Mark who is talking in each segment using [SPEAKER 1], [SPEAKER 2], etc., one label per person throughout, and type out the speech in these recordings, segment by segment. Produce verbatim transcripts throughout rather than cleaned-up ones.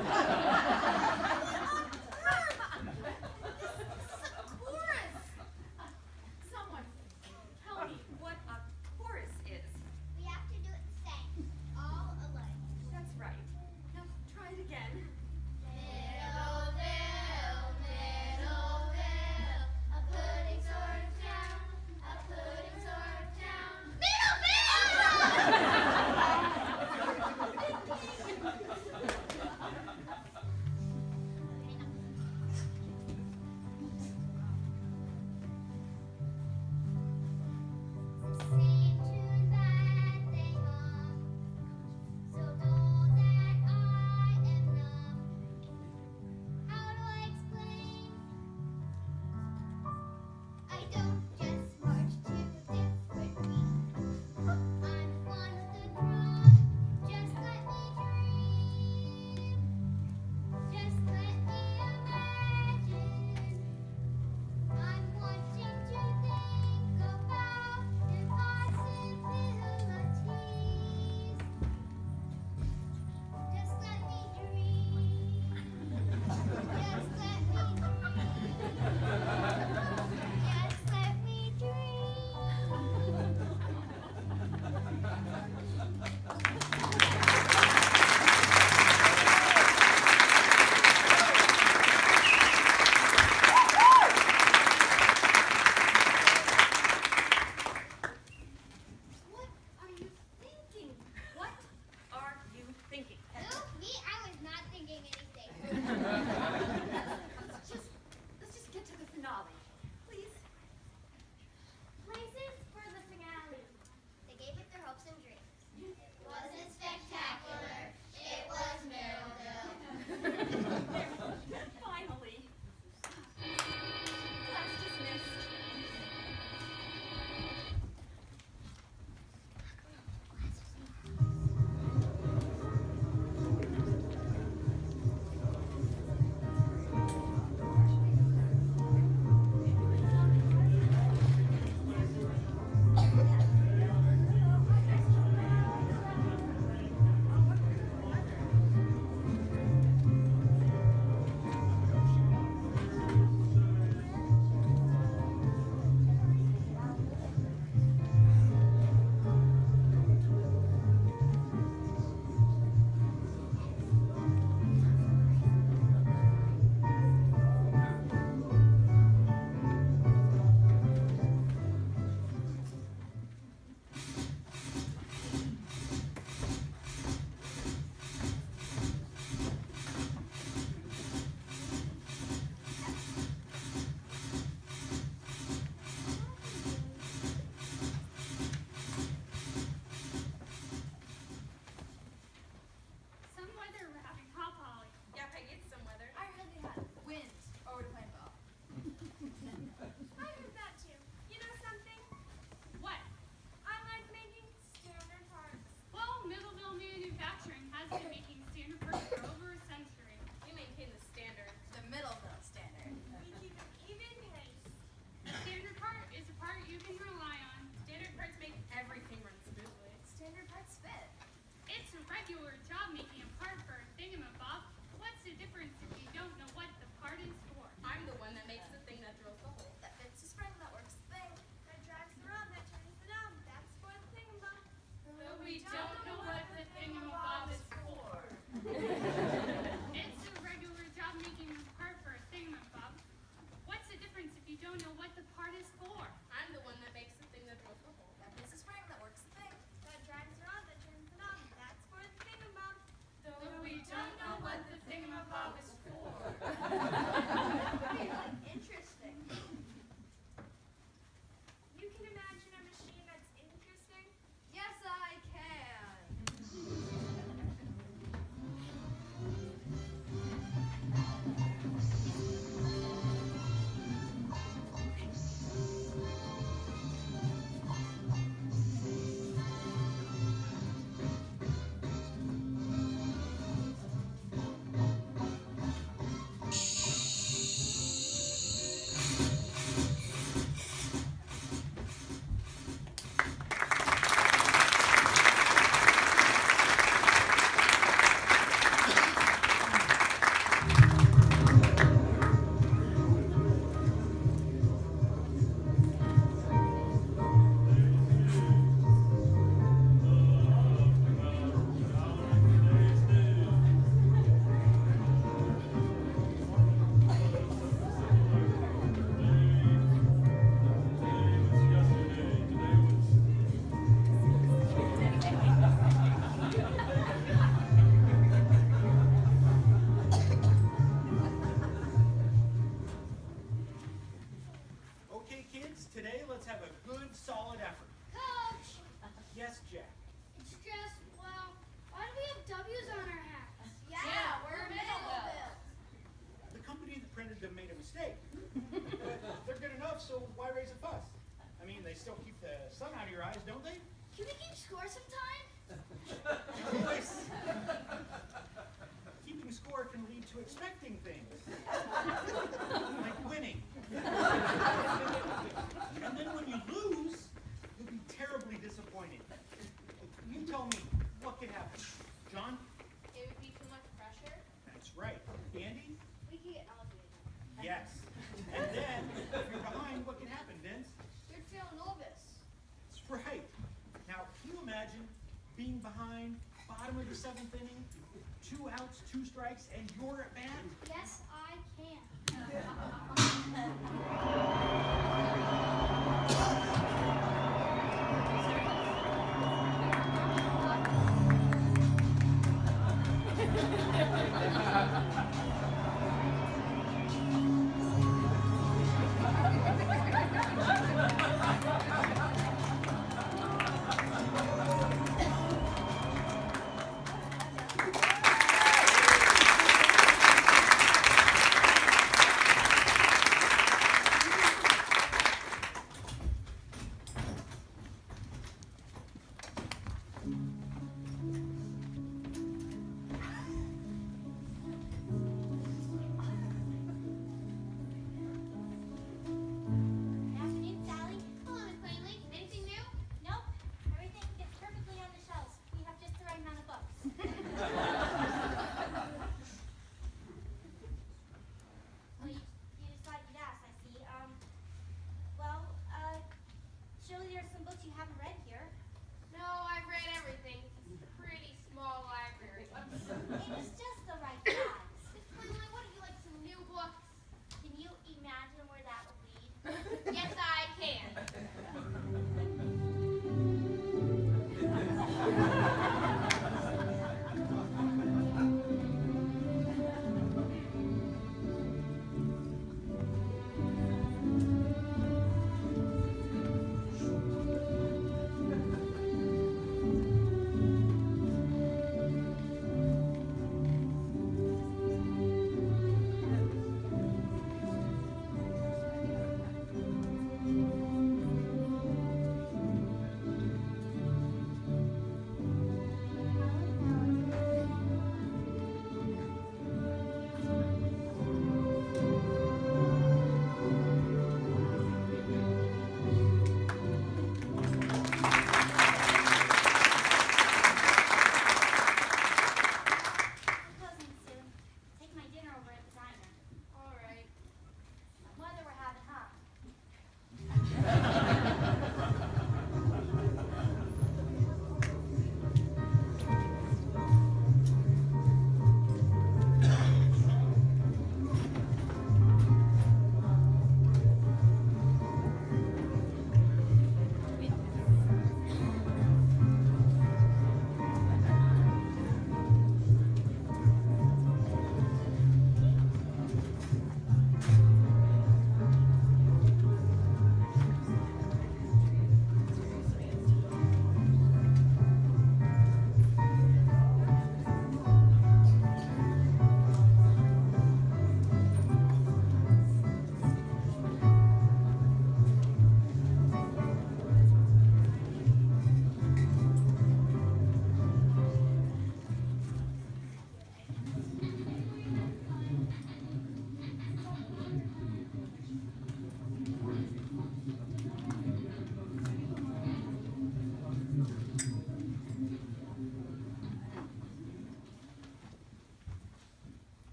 [SPEAKER 1] Someone tell me what a chorus is.
[SPEAKER 2] We have to do it the same, all alike.
[SPEAKER 1] That's right. Now try it again.
[SPEAKER 2] Middleville, Middleville, a pudding sort of town, a pudding sort of town. Middleville!
[SPEAKER 3] can lead to expecting things. Like winning. And then when you lose, you'll be terribly disappointed. You tell me, what could happen? John?
[SPEAKER 2] It would be too much pressure.
[SPEAKER 3] That's right. Andy?
[SPEAKER 2] We could get elevated.
[SPEAKER 3] Yes. And then, if you're behind, what can happen, Vince?
[SPEAKER 2] You'd feel nervous.
[SPEAKER 3] That's right. Now, can you imagine being behind, bottom of the seventh inning, two outs, two strikes, and you're at bat?
[SPEAKER 2] Yes, I can.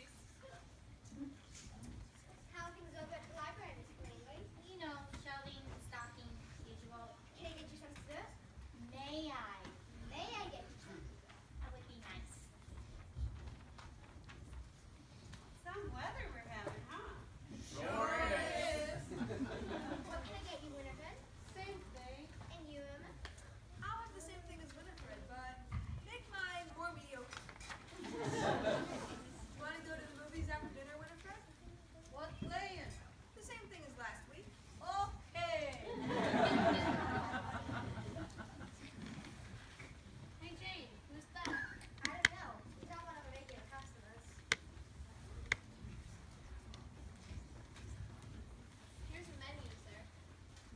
[SPEAKER 2] Shelving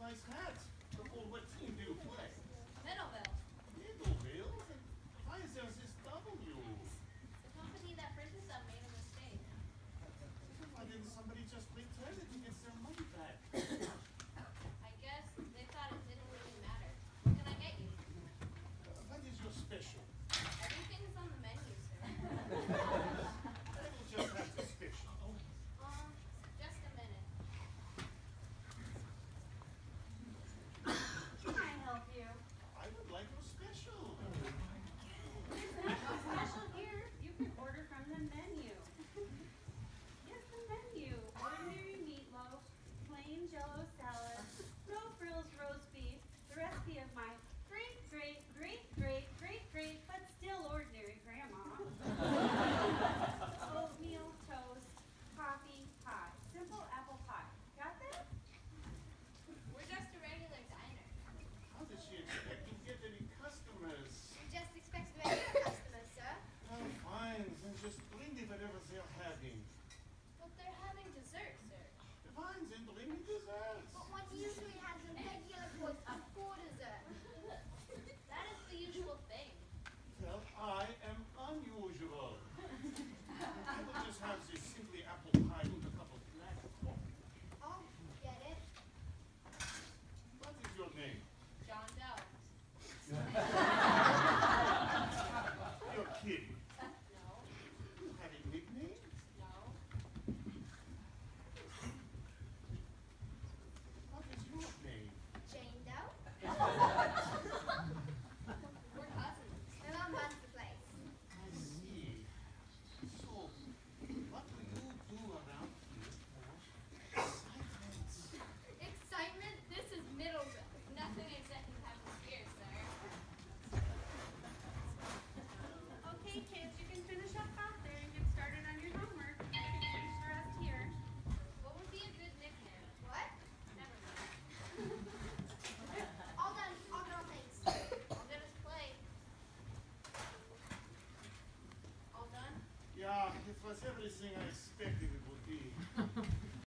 [SPEAKER 4] nice hat. Oh, what team do you play?
[SPEAKER 1] Middleville.
[SPEAKER 4] Middleville? Why is there this W?
[SPEAKER 2] The company that printed them made a mistake.
[SPEAKER 4] Why didn't somebody just return it and get their money back?
[SPEAKER 2] I guess they thought it didn't really matter. What can I get you?
[SPEAKER 4] What is your special?
[SPEAKER 2] Everything is on the menu, sir.
[SPEAKER 4] I will just have the special.
[SPEAKER 2] Um, just a minute.
[SPEAKER 5] Can I help you?
[SPEAKER 4] I would like your special.
[SPEAKER 5] There's nothing special here. You can order from the menu. Yes, the menu. Ordinary meatloaf, plain jello salad, no frills roast beef, the recipe of my great, great, great, great, great, great, but still ordinary grandma. Oatmeal toast, coffee, pie. Simple apple pie. Got that?
[SPEAKER 2] We're just a regular diner.
[SPEAKER 4] How does she expect to get any customers?
[SPEAKER 2] We just expect regular customers, sir.
[SPEAKER 4] Oh, fine. Then just bring me whatever they're having.
[SPEAKER 2] But they're having dessert, sir.
[SPEAKER 4] Fine, then bring me desserts.
[SPEAKER 2] But one usually has a regular course before dessert. That is the usual thing.
[SPEAKER 4] Well, I am unusual. I will just have this simply apple pie with a cup of black coffee.
[SPEAKER 2] Oh, get it?
[SPEAKER 4] What is your name?
[SPEAKER 2] John Doe.
[SPEAKER 4] You're kidding.
[SPEAKER 2] No,
[SPEAKER 4] You have a nickname?
[SPEAKER 2] no.
[SPEAKER 4] What is your name?
[SPEAKER 2] Jane Doe? We're cousins. My mom runs the place.
[SPEAKER 4] I see. So, what do you do around here for excitement?
[SPEAKER 2] Excitement? This is Middleville. Nothing exciting happens here, sir.
[SPEAKER 5] Okay, kids, you can finish up out there and get started on your homework. You can finish the rest here.
[SPEAKER 2] What would be a good nickname? What? Never mind.
[SPEAKER 6] All done. All done, thanks.
[SPEAKER 2] I'll get us play. All done?
[SPEAKER 4] Yeah, it was everything I